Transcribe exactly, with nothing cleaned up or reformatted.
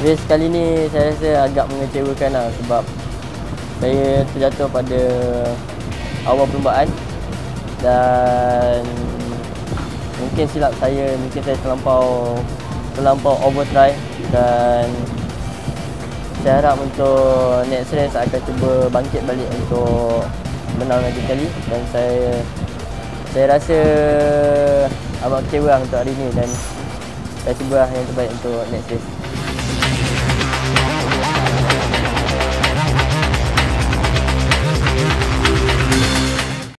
Race kali ni saya rasa agak mengecewakan lah, sebab saya terjatuh pada awal perlumbaan dan mungkin silap saya, mungkin saya terlampau terlampau overtry, dan saya harap untuk next race akan cuba bangkit balik untuk menang lagi sekali. Dan saya saya rasa amat kecewa untuk hari ni, dan saya cuba yang terbaik untuk next race.